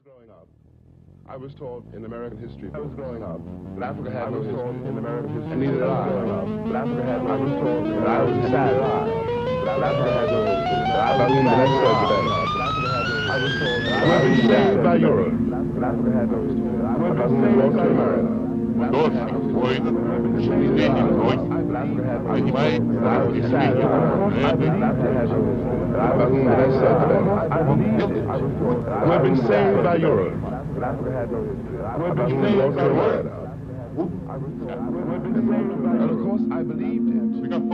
growing up, I was taught in American history. I was growing up that Africa had no history in American history. And neither did I. Growing up that Africa had no history. I was taught that I was sad. That Africa had no history. By whom the next said today. I was told that I was saved by Europe. That Africa had no history. By whom the Lord to America. Dois, foi, entende, foi. Aí vai, I was sad. By whom the next said today. We have been saved by Europe. We have been saved by Europe. And of course I believed it.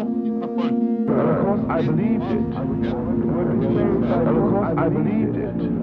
And of course I believed it. And of course I believed it.